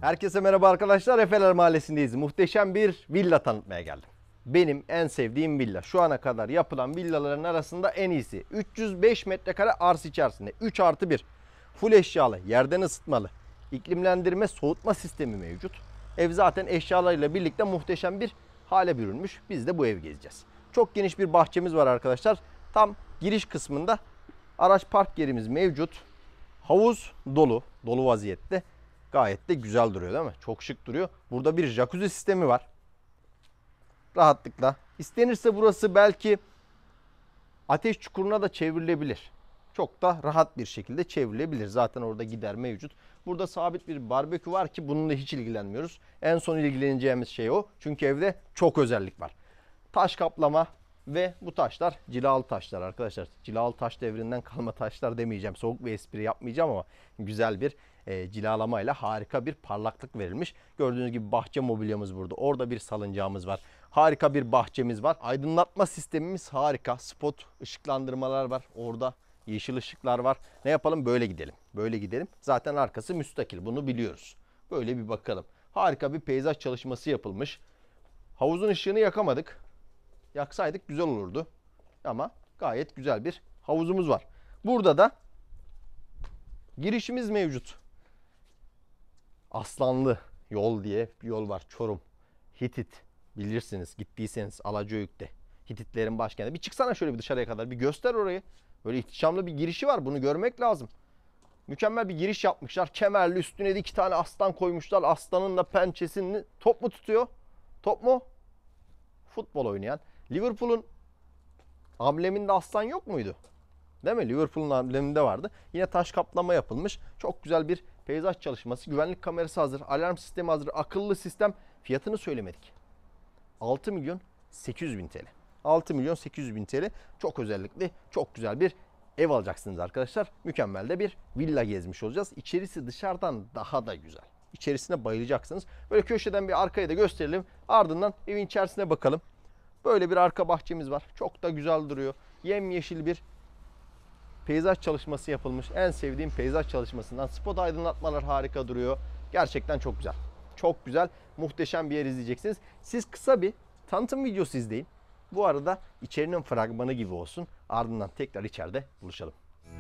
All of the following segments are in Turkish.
Herkese merhaba arkadaşlar. Efeler Mahallesi'ndeyiz. Muhteşem bir villa tanıtmaya geldim. Benim en sevdiğim villa. Şu ana kadar yapılan villaların arasında en iyisi. 305 metrekare arsa içerisinde. 3+1. Full eşyalı, yerden ısıtmalı. İklimlendirme, soğutma sistemi mevcut. Ev zaten eşyalarıyla birlikte muhteşem bir hale bürünmüş. Biz de bu evi gezeceğiz. Çok geniş bir bahçemiz var arkadaşlar. Tam giriş kısmında araç park yerimiz mevcut. Havuz dolu vaziyette. Gayet de güzel duruyor değil mi? Çok şık duruyor. Burada bir jacuzzi sistemi var. Rahatlıkla. İstenirse burası belki ateş çukuruna da çevrilebilir. Çok da rahat bir şekilde çevrilebilir. Zaten orada gider mevcut. Burada sabit bir barbekü var ki bununla hiç ilgilenmiyoruz. En son ilgileneceğimiz şey o. Çünkü evde çok özellik var. Taş kaplama ve bu taşlar cilalı taşlar arkadaşlar. Cilalı taş devrinden kalma taşlar demeyeceğim. Soğuk bir espri yapmayacağım ama güzel bir cilalamayla harika bir parlaklık verilmiş. Gördüğünüz gibi bahçe mobilyamız burada. Orada bir salıncağımız var. Harika bir bahçemiz var. Aydınlatma sistemimiz harika. Spot ışıklandırmalar var. Orada yeşil ışıklar var. Ne yapalım? Böyle gidelim. Böyle gidelim. Zaten arkası müstakil. Bunu biliyoruz. Böyle bir bakalım. Harika bir peyzaj çalışması yapılmış. Havuzun ışığını yakamadık. Yaksaydık güzel olurdu. Ama gayet güzel bir havuzumuz var. Burada da girişimiz mevcut. Aslanlı yol diye bir yol var. Çorum, Hitit. Bilirsiniz gittiyseniz Alacıöyük'te. Hititlerin başkenti. Bir çıksana şöyle bir dışarıya kadar. Bir göster orayı. Böyle ihtişamlı bir girişi var. Bunu görmek lazım. Mükemmel bir giriş yapmışlar. Kemerli, üstüne de 2 tane aslan koymuşlar. Aslanın da pençesini top mu tutuyor? Top mu? Futbol oynayan. Liverpool'un ambleminde aslan yok muydu? Değil mi? Liverpool'un ambleminde vardı. Yine taş kaplama yapılmış. Çok güzel bir peyzaj çalışması. Güvenlik kamerası hazır. Alarm sistemi hazır. Akıllı sistem. Fiyatını söylemedik. 6 milyon 800 bin TL. 6 milyon 800 bin TL. Çok özellikli, çok güzel bir ev alacaksınız arkadaşlar. Mükemmel de bir villa gezmiş olacağız. İçerisi dışarıdan daha da güzel. İçerisine bayılacaksınız. Böyle köşeden bir arkayı da gösterelim. Ardından evin içerisine bakalım. Böyle bir arka bahçemiz var. Çok da güzel duruyor. Yemyeşil bir peyzaj çalışması yapılmış. En sevdiğim peyzaj çalışmasından. Spot aydınlatmalar harika duruyor. Gerçekten çok güzel. Çok güzel, muhteşem bir yer izleyeceksiniz. Siz kısa bir tanıtım videosu izleyin. Bu arada içerinin fragmanı gibi olsun. Ardından tekrar içeride buluşalım.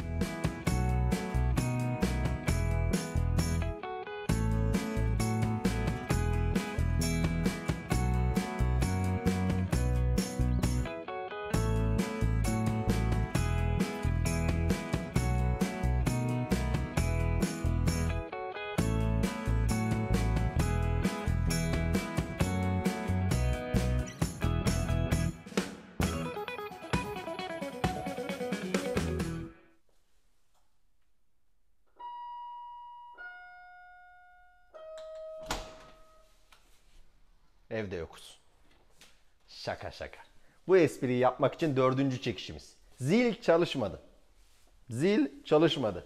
Evde yokuz. Şaka şaka. Bu espriyi yapmak için 4. çekişimiz. Zil çalışmadı. Zil çalışmadı.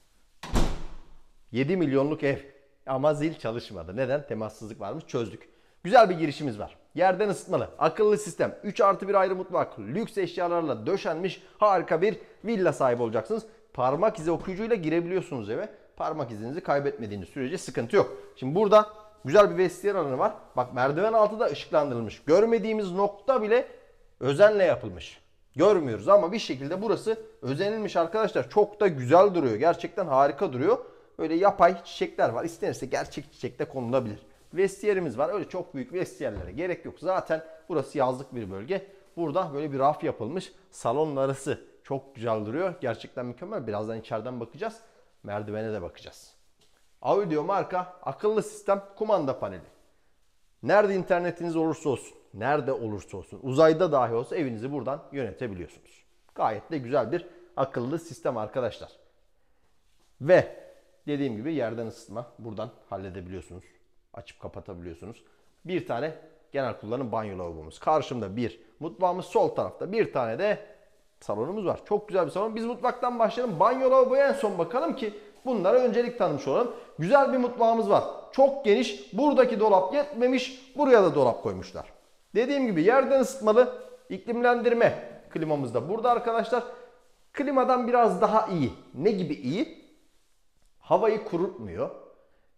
7 milyonluk ev ama zil çalışmadı. Neden? Temassızlık varmış, çözdük. Güzel bir girişimiz var. Yerden ısıtmalı, akıllı sistem, 3+1 ayrı mutfak, lüks eşyalarla döşenmiş harika bir villa sahibi olacaksınız. Parmak izi okuyucuyla girebiliyorsunuz eve. Parmak izinizi kaybetmediğiniz sürece sıkıntı yok. Şimdi burada güzel bir vestiyer alanı var. Bak merdiven altı da ışıklandırılmış. Görmediğimiz nokta bile özenle yapılmış. Görmüyoruz ama bir şekilde burası özenilmiş arkadaşlar. Çok da güzel duruyor. Gerçekten harika duruyor. Böyle yapay çiçekler var. İstenirse gerçek çiçek de konulabilir. Vestiyerimiz var. Öyle çok büyük vestiyerlere gerek yok. Zaten burası yazlık bir bölge. Burada böyle bir raf yapılmış. Salonun arası çok güzel duruyor. Gerçekten mükemmel. Birazdan içeriden bakacağız. Merdivene de bakacağız. Audio marka akıllı sistem kumanda paneli. Nerede internetiniz olursa olsun, nerede olursa olsun, uzayda dahi olsa evinizi buradan yönetebiliyorsunuz. Gayet de güzel bir akıllı sistem arkadaşlar. Ve dediğim gibi yerden ısıtma buradan halledebiliyorsunuz. Açıp kapatabiliyorsunuz. Bir tane genel kullanım banyo lavabomuz. Karşımda bir mutfağımız, sol tarafta bir tane de salonumuz var. Çok güzel bir salon. Biz mutfaktan başlayalım. Banyo lavaboya en son bakalım ki bunlara öncelik tanımış olalım. Güzel bir mutfağımız var. Çok geniş. Buradaki dolap yetmemiş. Buraya da dolap koymuşlar. Dediğim gibi yerden ısıtmalı, iklimlendirme klimamız da burada arkadaşlar. Klimadan biraz daha iyi. Ne gibi iyi? Havayı kurutmuyor.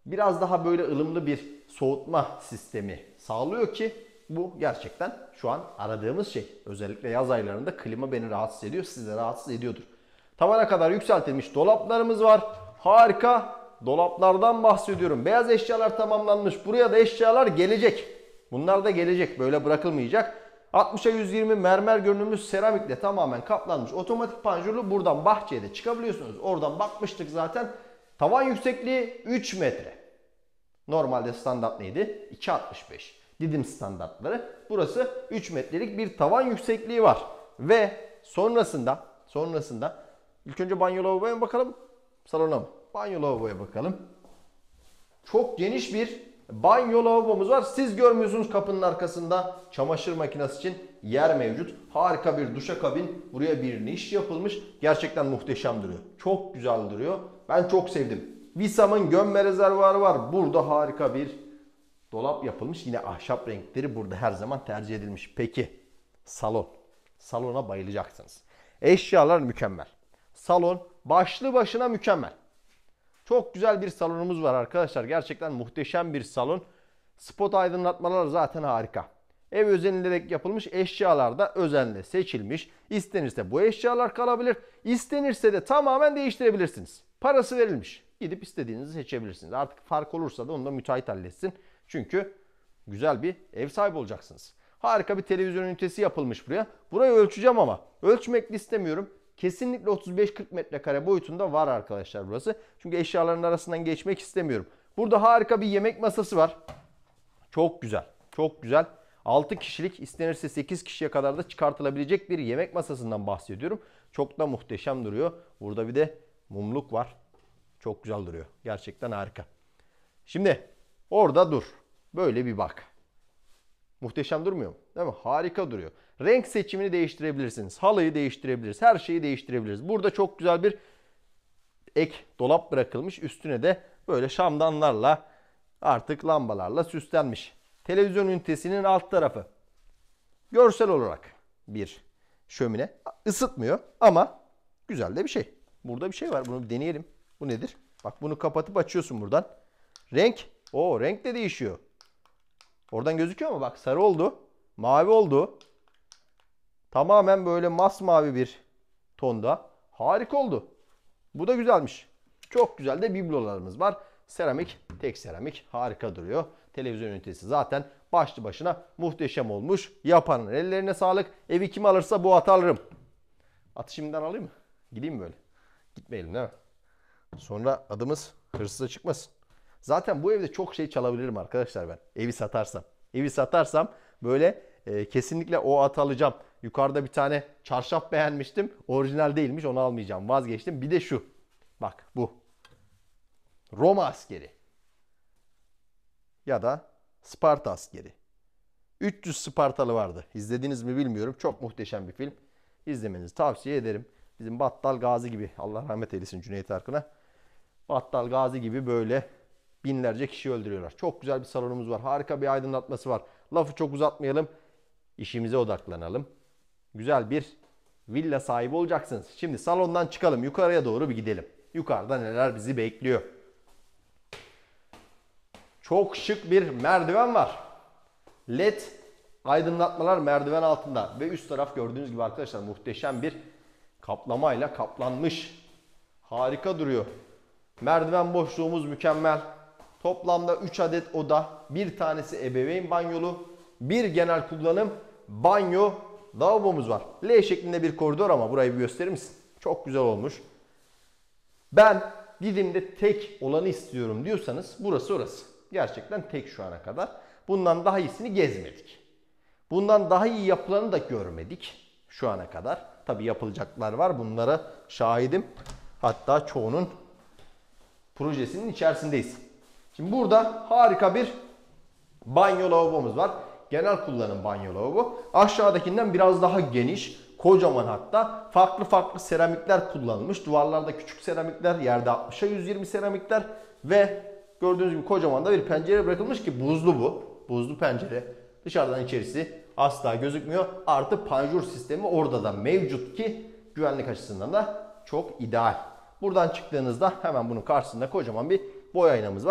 biraz daha böyle ılımlı bir soğutma sistemi sağlıyor ki bu gerçekten şu an aradığımız şey. Özellikle yaz aylarında klima beni rahatsız ediyor, sizi de rahatsız ediyordur. Tavana kadar yükseltilmiş dolaplarımız var. Harika dolaplardan bahsediyorum. Beyaz eşyalar tamamlanmış. Buraya da eşyalar gelecek. Bunlar da gelecek. Böyle bırakılmayacak. 60'a 120 mermer görünümlü seramikle tamamen kaplanmış. Otomatik panjurlu, buradan bahçeye de çıkabiliyorsunuz. Oradan bakmıştık zaten. Tavan yüksekliği 3 metre. Normalde standart neydi? 2.65. Didim standartları. Burası 3 metrelik bir tavan yüksekliği var. Ve sonrasında ilk önce banyo lavaboya mı bakalım? Salona mı? Banyo lavaboya bakalım. Çok geniş bir banyo lavabomuz var. Siz görmüyorsunuz, kapının arkasında çamaşır makinesi için yer mevcut. Harika bir duşakabin. Buraya bir niş yapılmış. Gerçekten muhteşem duruyor. Çok güzel duruyor. Ben çok sevdim. Visam'ın gömme rezervuarı var. Burada harika bir dolap yapılmış. Yine ahşap renkleri burada her zaman tercih edilmiş. Peki salon. Salona bayılacaksınız. Eşyalar mükemmel. Salon başlı başına mükemmel. Çok güzel bir salonumuz var arkadaşlar. Gerçekten muhteşem bir salon. Spot aydınlatmalar zaten harika. Ev özenilerek yapılmış, eşyalar da özenle seçilmiş. İstenirse bu eşyalar kalabilir. İstenirse de tamamen değiştirebilirsiniz. Parası verilmiş. Gidip istediğinizi seçebilirsiniz. Artık fark olursa da onu da müteahhit halletsin. Çünkü güzel bir ev sahibi olacaksınız. Harika bir televizyon ünitesi yapılmış buraya. Burayı ölçeceğim ama ölçmek istemiyorum. Kesinlikle 35-40 metrekare boyutunda var arkadaşlar burası. Çünkü eşyaların arasından geçmek istemiyorum. Burada harika bir yemek masası var. Çok güzel. Çok güzel. 6 kişilik, istenirse 8 kişiye kadar da çıkartılabilecek bir yemek masasından bahsediyorum. Çok da muhteşem duruyor. Burada bir de mumluk var. Çok güzel duruyor. Gerçekten harika. Şimdi orada dur. Böyle bir bak. Muhteşem durmuyor mu? Değil mi? Harika duruyor. Renk seçimini değiştirebilirsiniz. Halıyı değiştirebiliriz. Her şeyi değiştirebiliriz. Burada çok güzel bir ek dolap bırakılmış. Üstüne de böyle şamdanlarla, artık lambalarla süslenmiş. Televizyon ünitesinin alt tarafı. Görsel olarak bir şömine. Isıtmıyor ama güzel de bir şey. Burada bir şey var. Bunu bir deneyelim. Bu nedir? Bak, bunu kapatıp açıyorsun buradan. Renk. Renk de değişiyor. Oradan gözüküyor mu? Bak, sarı oldu. Mavi oldu. Tamamen böyle masmavi bir tonda. Harika oldu. Bu da güzelmiş. Çok güzel de biblolarımız var. Seramik, tek seramik. Harika duruyor. Televizyon ünitesi zaten başlı başına muhteşem olmuş. Yapanın ellerine sağlık. Evi kim alırsa bu atı alırım. Atı şimdiden alayım mı? Gideyim mi böyle? Gitmeyelim değil mi? Sonra adımız hırsıza çıkmasın. Zaten bu evde çok şey çalabilirim arkadaşlar ben. Evi satarsam. Evi satarsam böyle kesinlikle o atı alacağım. Yukarıda bir tane çarşaf beğenmiştim. Orijinal değilmiş, onu almayacağım. Vazgeçtim. Bir de şu. Bak bu. Roma askeri. Ya da Sparta askeri. 300 Spartalı vardı. İzlediniz mi bilmiyorum. Çok muhteşem bir film. İzlemenizi tavsiye ederim. Bizim Battal Gazi gibi, Allah rahmet eylesin Cüneyt Arkın'a. Battal Gazi gibi böyle binlerce kişi öldürüyorlar. Çok güzel bir salonumuz var. Harika bir aydınlatması var. Lafı çok uzatmayalım. İşimize odaklanalım. Güzel bir villa sahibi olacaksınız. Şimdi salondan çıkalım. Yukarıya doğru bir gidelim. Yukarıda neler bizi bekliyor? Çok şık bir merdiven var. LED aydınlatmalar merdiven altında. Ve üst taraf gördüğünüz gibi arkadaşlar muhteşem bir kaplamayla kaplanmış. Harika duruyor. Merdiven boşluğumuz mükemmel. Toplamda 3 adet oda. Bir tanesi ebeveyn banyolu. Bir genel kullanım banyo lavabomuz var. L şeklinde bir koridor ama burayı bir gösterir misin? Çok güzel olmuş. Ben Didim'de tek olanı istiyorum diyorsanız burası orası. Gerçekten tek şu ana kadar. Bundan daha iyisini gezmedik. Bundan daha iyi yapılanı da görmedik şu ana kadar. Tabii yapılacaklar var. Bunlara şahidim. Hatta çoğunun projesinin içerisindeyiz. Şimdi burada harika bir banyo lavabomuz var. Genel kullanım banyo lavabo. Aşağıdakinden biraz daha geniş, kocaman hatta. Farklı seramikler kullanılmış. Duvarlarda küçük seramikler, yerde 60'a 120 seramikler ve gördüğünüz gibi kocaman da bir pencere bırakılmış ki buzlu bu. Buzlu pencere. Dışarıdan içerisi asla gözükmüyor. Artı panjur sistemi orada da mevcut ki güvenlik açısından da çok ideal. Buradan çıktığınızda hemen bunun karşısında kocaman bir boy aynamız var.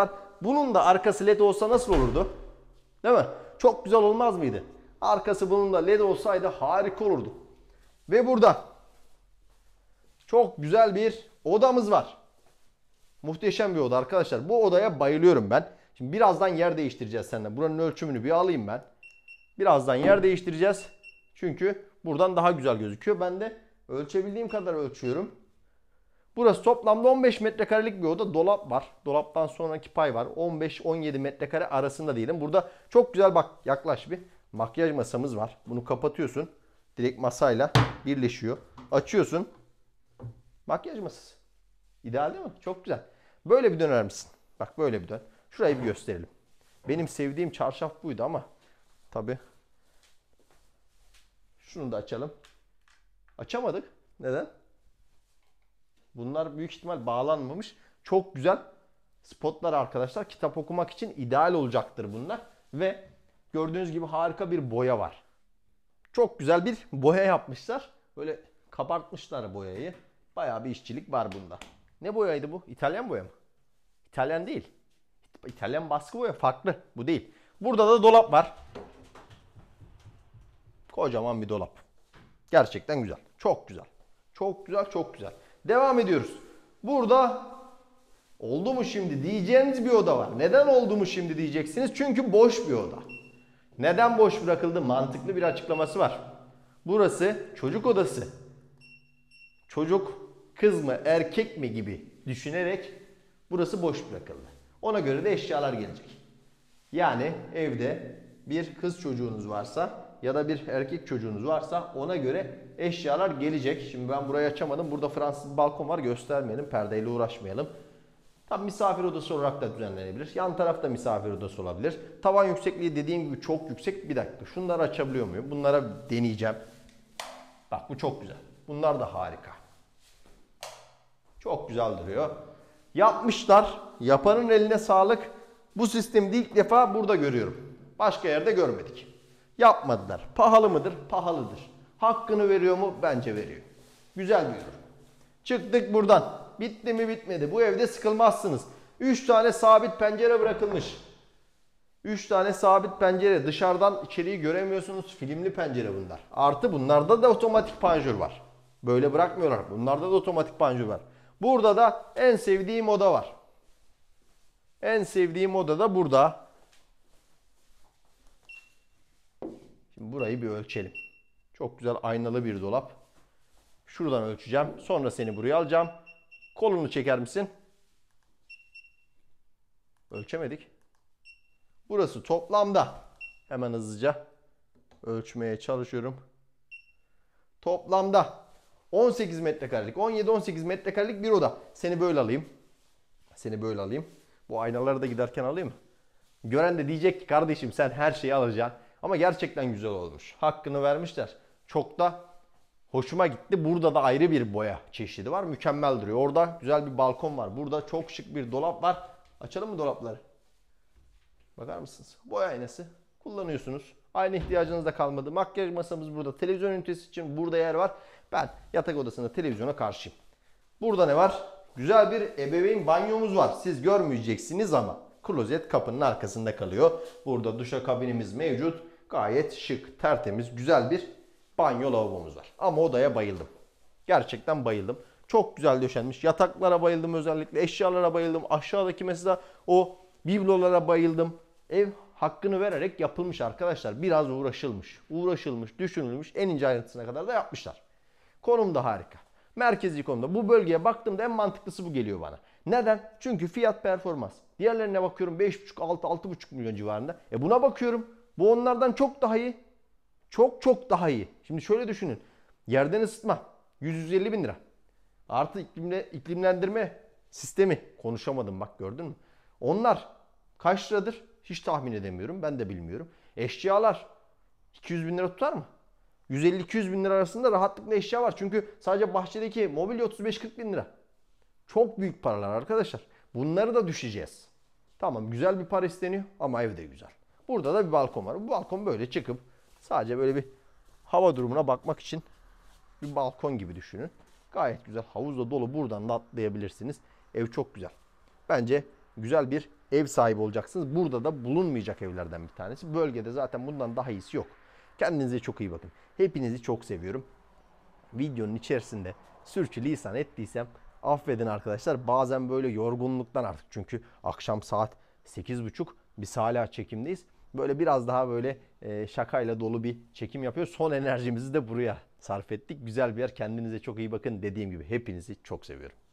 Bunun da arkası led olsa nasıl olurdu? Değil mi? Çok güzel olmaz mıydı? Arkası bunun da led olsaydı harika olurdu. Ve burada çok güzel bir odamız var. Muhteşem bir oda arkadaşlar. Bu odaya bayılıyorum ben. Şimdi birazdan yer değiştireceğiz seninle. Buranın ölçümünü bir alayım ben. Birazdan yer değiştireceğiz. Çünkü buradan daha güzel gözüküyor. Ben de ölçebildiğim kadar ölçüyorum. Burası toplamda 15 metrekarelik bir oda. Dolap var. Dolaptan sonraki pay var. 15-17 metrekare arasında diyelim. Burada çok güzel, bak yaklaş bir, makyaj masamız var. Bunu kapatıyorsun. Direkt masayla birleşiyor. Açıyorsun. Makyaj masası. İdeal değil mi? Çok güzel. Böyle bir döner misin? Bak böyle bir dön. Şurayı bir gösterelim. Benim sevdiğim çarşaf buydu ama tabii. Şunu da açalım. Açamadık. Neden? Bunlar büyük ihtimal bağlanmamış. Çok güzel spotlar arkadaşlar. Kitap okumak için ideal olacaktır bunlar. Ve gördüğünüz gibi harika bir boya var. Çok güzel bir boya yapmışlar. Böyle kabartmışlar boyayı. Bayağı bir işçilik var bunda. Ne boyaydı bu? İtalyan boya mı? İtalyan değil. İtalyan baskı boya farklı. Bu değil. Burada da dolap var. Kocaman bir dolap. Gerçekten güzel. Çok güzel. Çok güzel, çok güzel. Devam ediyoruz. Burada oldu mu şimdi diyeceğiniz bir oda var. Neden oldu mu şimdi diyeceksiniz. Çünkü boş bir oda. Neden boş bırakıldı? Mantıklı bir açıklaması var. Burası çocuk odası. Çocuk kız mı erkek mi gibi düşünerek burası boş bırakıldı. Ona göre de eşyalar gelecek. Yani evde bir kız çocuğunuz varsa ya da bir erkek çocuğunuz varsa ona göre eşyalar gelecek. Şimdi ben burayı açamadım. Burada Fransız balkon var. Göstermeyelim. Perdeyle uğraşmayalım. Tam misafir odası olarak da düzenlenebilir. Yan tarafta misafir odası olabilir. Tavan yüksekliği dediğim gibi çok yüksek. Bir dakika. Şunları açabiliyor muyum? Bunlara deneyeceğim. Bak bu çok güzel. Bunlar da harika. Çok güzel duruyor. Yapmışlar. Yapanın eline sağlık. Bu sistemi de ilk defa burada görüyorum. Başka yerde görmedik. Yapmadılar. Pahalı mıdır? Pahalıdır. Hakkını veriyor mu? Bence veriyor. Güzel bir ürün. Çıktık buradan. Bitti mi bitmedi. Bu evde sıkılmazsınız. 3 tane sabit pencere bırakılmış. 3 tane sabit pencere. Dışarıdan içeriği göremiyorsunuz. Filmli pencere bunlar. Artı bunlarda da otomatik panjur var. Böyle bırakmıyorlar. Bunlarda da otomatik panjur var. Burada da en sevdiğim oda var. En sevdiğim oda da burada. Şimdi burayı bir ölçelim. Çok güzel aynalı bir dolap. Şuradan ölçeceğim. Sonra seni buraya alacağım. Kolunu çeker misin? Ölçemedik. Burası toplamda. Hemen hızlıca ölçmeye çalışıyorum. Toplamda 18 metrekarelik, 17-18 metrekarelik bir oda. Seni böyle alayım. Seni böyle alayım. Bu aynaları da giderken alayım mı? Gören de diyecek ki kardeşim sen her şeyi alacaksın. Ama gerçekten güzel olmuş. Hakkını vermişler. Çok da hoşuma gitti. Burada da ayrı bir boya çeşidi var. Mükemmel duruyor. Orada güzel bir balkon var. Burada çok şık bir dolap var. Açalım mı dolapları? Bakar mısınız? Boya aynası. Kullanıyorsunuz. Aynı ihtiyacınız da kalmadı. Makyaj masamız burada. Televizyon ünitesi için burada yer var. Ben yatak odasında televizyona karşıyım. Burada ne var? Güzel bir ebeveyn banyomuz var. Siz görmeyeceksiniz ama klozet kapının arkasında kalıyor. Burada duşakabinimiz mevcut. Gayet şık, tertemiz, güzel bir banyo lavabomuz var. Ama odaya bayıldım. Gerçekten bayıldım. Çok güzel döşenmiş. Yataklara bayıldım özellikle. Eşyalara bayıldım. Aşağıdaki mesela o biblolara bayıldım. Ev hakkını vererek yapılmış arkadaşlar. Biraz uğraşılmış. Uğraşılmış, düşünülmüş. En ince ayrıntısına kadar da yapmışlar. Konum da harika. Merkezi konumda. Bu bölgeye baktığımda en mantıklısı bu geliyor bana. Neden? Çünkü fiyat performans. Diğerlerine bakıyorum 5,5-6,5 milyon civarında. Buna bakıyorum. Bu onlardan çok daha iyi. Çok çok daha iyi. Şimdi şöyle düşünün. Yerden ısıtma 100-150 bin lira. Artı iklimlendirme sistemi. Konuşamadım bak gördün mü? Onlar kaç liradır? Hiç tahmin edemiyorum. Ben de bilmiyorum. Eşyalar 200 bin lira tutar mı? 150-200 bin lira arasında rahatlıkla eşya var. Çünkü sadece bahçedeki mobilya 35-40 bin lira. Çok büyük paralar arkadaşlar. Bunları da düşeceğiz. Tamam güzel bir para isteniyor ama ev de güzel. Burada da bir balkon var. Bu balkon böyle çıkıp sadece böyle bir hava durumuna bakmak için bir balkon gibi düşünün. Gayet güzel. Havuzla dolu, buradan da atlayabilirsiniz. Ev çok güzel. Bence güzel bir ev sahibi olacaksınız. Burada da bulunmayacak evlerden bir tanesi. Bölgede zaten bundan daha iyisi yok. Kendinize çok iyi bakın. Hepinizi çok seviyorum. Videonun içerisinde sürçülisan ettiysem affedin arkadaşlar. Bazen böyle yorgunluktan artık, çünkü akşam saat 8.30, biz hala çekimdeyiz. Böyle biraz daha böyle şakayla dolu bir çekim yapıyoruz. Son enerjimizi de buraya sarf ettik. Güzel bir yer. Kendinize çok iyi bakın. Dediğim gibi hepinizi çok seviyorum.